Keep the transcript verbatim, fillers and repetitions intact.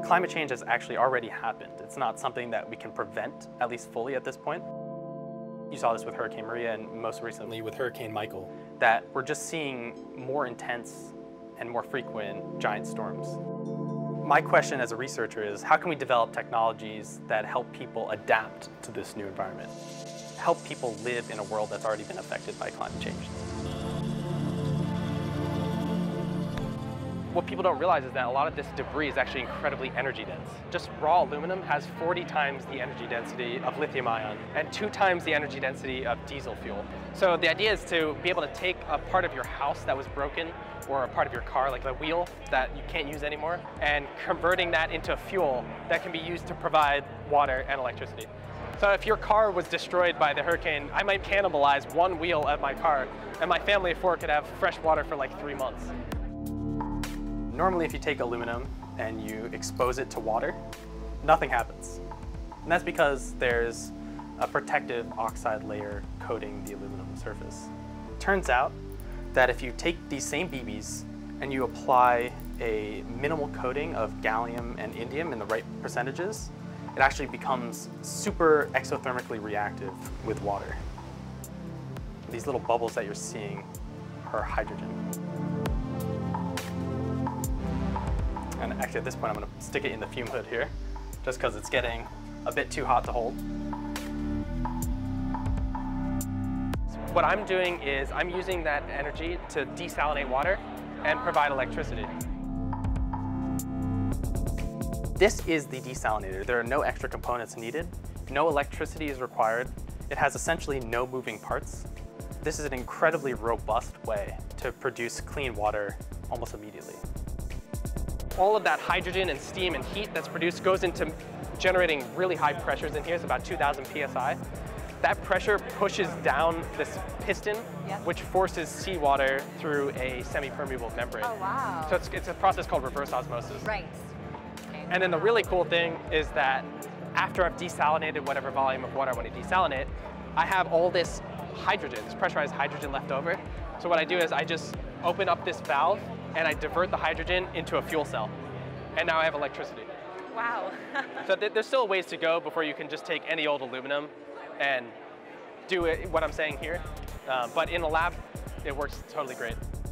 Climate change has actually already happened. It's not something that we can prevent, at least fully at this point. You saw this with Hurricane Maria and most recently with Hurricane Michael, that we're just seeing more intense and more frequent giant storms. My question as a researcher is, how can we develop technologies that help people adapt to this new environment? Help people live in a world that's already been affected by climate change. What people don't realize is that a lot of this debris is actually incredibly energy dense. Just raw aluminum has forty times the energy density of lithium ion and two times the energy density of diesel fuel. So the idea is to be able to take a part of your house that was broken or a part of your car, like the wheel that you can't use anymore, and converting that into a fuel that can be used to provide water and electricity. So if your car was destroyed by the hurricane, I might cannibalize one wheel of my car, and my family of four could have fresh water for like three months. Normally, if you take aluminum and you expose it to water, nothing happens. And that's because there's a protective oxide layer coating the aluminum surface. Turns out that if you take these same B Bs and you apply a minimal coating of gallium and indium in the right percentages, it actually becomes super exothermically reactive with water. These little bubbles that you're seeing are hydrogen. And actually at this point I'm going to stick it in the fume hood here, just because it's getting a bit too hot to hold. What I'm doing is I'm using that energy to desalinate water and provide electricity. This is the desalinator. There are no extra components needed. No electricity is required. It has essentially no moving parts. This is an incredibly robust way to produce clean water almost immediately. All of that hydrogen and steam and heat that's produced goes into generating really high pressures in here. It's about two thousand P S I. That pressure pushes down this piston, yeah. which forces seawater through a semi-permeable membrane. Oh, wow. So it's, it's a process called reverse osmosis. Right. Okay. And then the really cool thing is that after I've desalinated whatever volume of water I want to desalinate, I have all this hydrogen, this pressurized hydrogen left over. So what I do is I just open up this valve and I divert the hydrogen into a fuel cell. And now I have electricity. Wow. So th there's still ways to go before you can just take any old aluminum and do it, what I'm saying here. Uh, but in the lab, it works totally great.